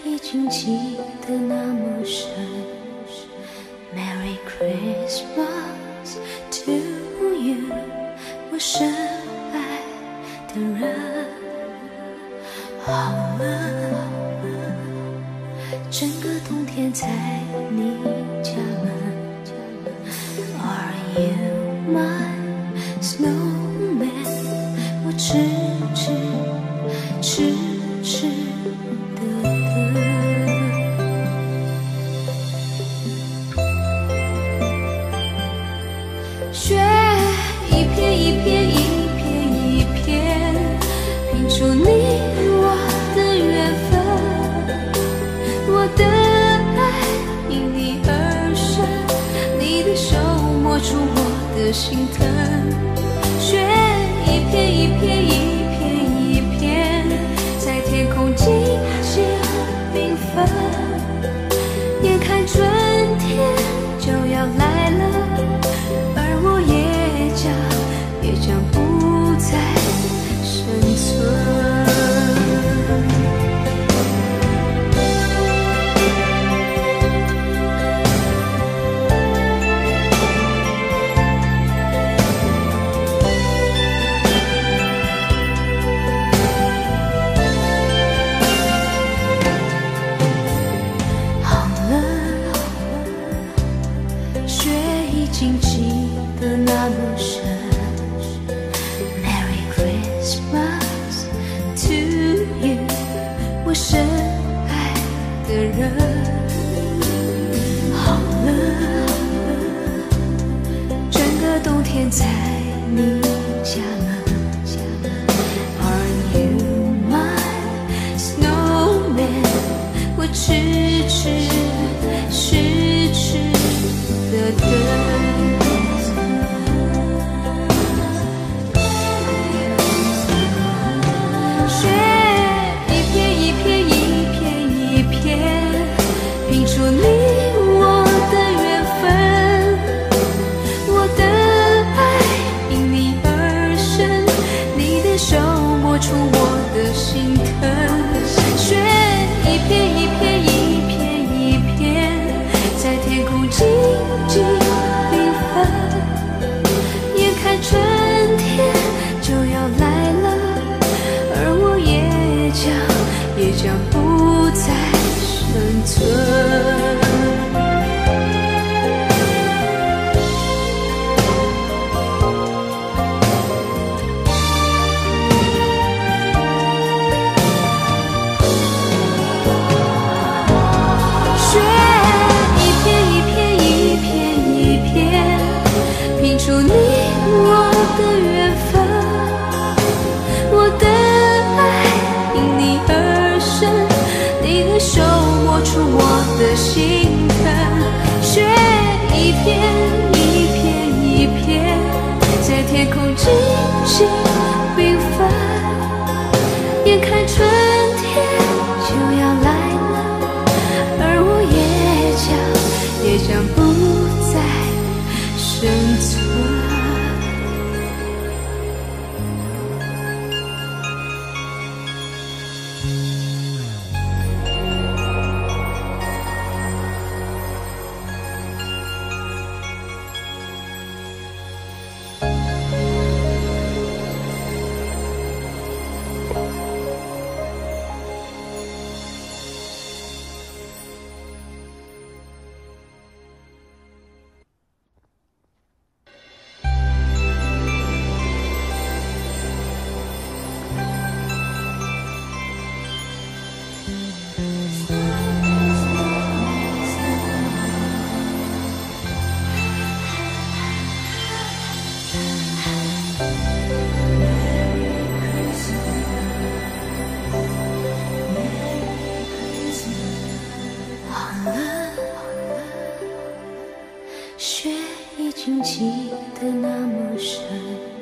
已经记得那么深。Merry Christmas to you， 我深爱的人。好了，整个冬天在你家门。Are you my snowman？ 我痴痴的等。雪一片一片一片一片，拼出你我的缘分。我的爱因你而生，你的手摸出我的心疼。雪一片一片一片一片，在天空静静缤纷。眼看春天就要来了，而我也将不再生存。已经记得那么深。 Merry Christmas to you， 我深爱的人。好了，整个冬天在你家门。Are you my snowman？ 我痴痴的等。 出我的心疼，雪一片一片一片一片，在天空静静缤纷。眼看春天就要来了，而我也将不再生存。 出你我的缘分，我的爱因你而生，你的手摸出我的心疼。雪一片一片一片，在天空静静缤纷。眼看春天就要来了，而我也将不再生存。 雪已经积得那么深。